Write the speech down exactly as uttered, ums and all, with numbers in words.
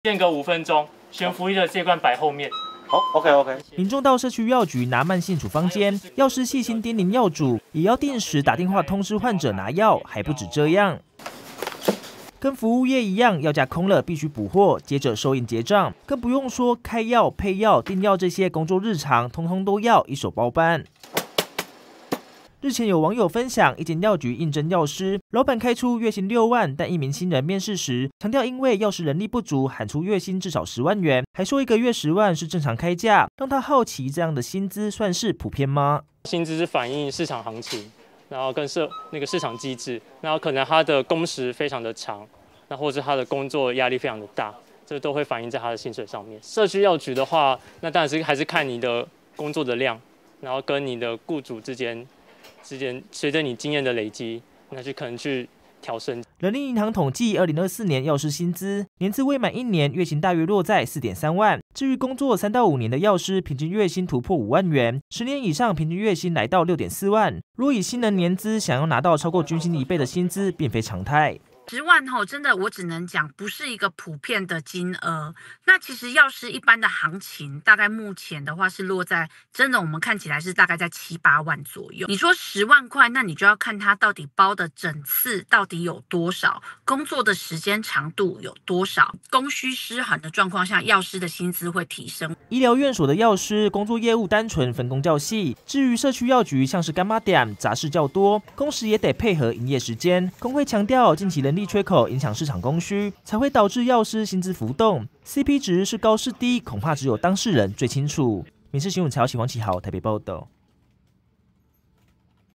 间隔五分钟，悬浮力的这罐摆后面。 好 ，OK OK。 民众到社区药局拿慢性处方间，药师细心叮咛药主，也要定时打电话通知患者拿药。还不止这样。 跟服务业一样，药架空了必须补货，接着收银结账，更不用说开药、配药、订药这些工作日常，通通都要一手包办。日前有网友分享，一间药局应征药师，老板开出月薪六万，但一名新人面试时强调，因为药师人力不足，喊出月薪至少十万元，还说一个月十万是正常开价，让他好奇这样的薪资算是普遍吗？ 薪资是反映市场行情。 然后跟社那个市场机制，然后可能他的工时非常的长，那或者是他的工作压力非常的大，这都会反映在他的薪水上面。社区药局的话，那当然是还是看你的工作的量，然后跟你的雇主之间之间，随着你经验的累积，那就可能去调升。 人力银行统计，二零二四年药师薪资年资未满一年，月薪大约落在四点三万。至于工作三到五年的药师，平均月薪突破五万元；十年以上，平均月薪来到六点四万。若以新人年资，想要拿到超过军薪一倍的薪资，并非常态。 十万吼，真的我只能讲不是一个普遍的金额。那其实药师一般的行情，大概目前的话是落在真的我们看起来是大概在七八万左右。你说十万块，那你就要看它到底包的诊次到底有多少，工作的时间长度有多少，供需失衡的状况下，药师的薪资会提升。 医疗院所的药师工作业务单纯，分工较细。至于社区药局，像是干妈店，杂事较多，工时也得配合营业时间。工会强调，近期人力 缺口影响市场供需，才会导致药师薪资浮动。C P 值是高是低，恐怕只有当事人最清楚。民视新闻曹启黄启豪台北报道。